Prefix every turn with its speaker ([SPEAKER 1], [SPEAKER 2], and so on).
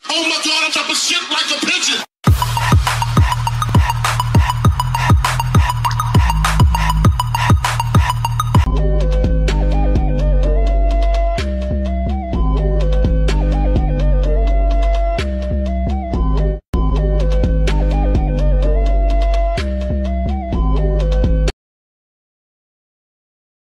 [SPEAKER 1] Oh my God, I'm dropping shit like a pigeon.